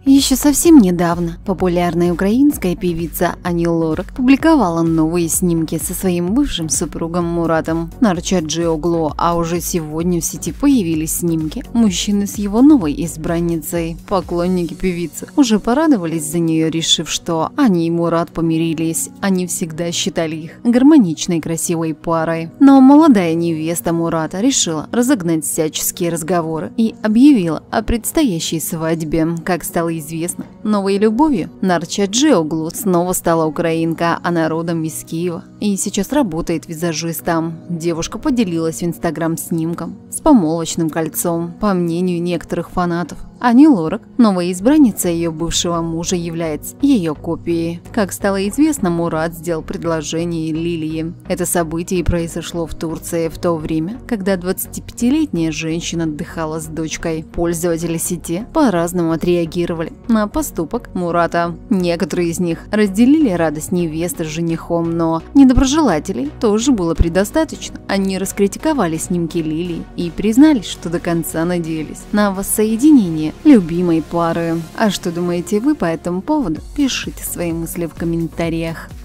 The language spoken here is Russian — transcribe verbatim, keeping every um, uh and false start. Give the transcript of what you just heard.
Еще совсем недавно популярная украинская певица Ані Лорак публиковала новые снимки со своим бывшим супругом Муратом Нарчаджиоглу, а уже сегодня в сети появились снимки мужчины с его новой избранницей. Поклонники певицы уже порадовались за нее, решив, что Аня и Мурат помирились. Они всегда считали их гармоничной красивой парой. Но молодая невеста Мурата решила разогнать всяческие разговоры и объявила о предстоящей свадьбе. Как стало известно, новой любовью Нарчаджиоглу снова стала украинка, она родом из Киева и сейчас работает визажистом. Девушка поделилась в Инстаграм снимком с помолвочным кольцом. По мнению некоторых фанатов, Ані Лорак, новая избранница ее бывшего мужа, является ее копией. Как стало известно, Мурат сделал предложение Лилии. Это событие произошло в Турции в то время, когда двадцатипятилетняя женщина отдыхала с дочкой. Пользователи сети по-разному отреагировали на поступок Мурата. Некоторые из них разделили радость невесты с женихом, но недоброжелателей тоже было предостаточно. Они раскритиковали снимки Лилии и признались, что до конца надеялись на воссоединение любимой пары. А что думаете вы по этому поводу? Пишите свои мысли в комментариях.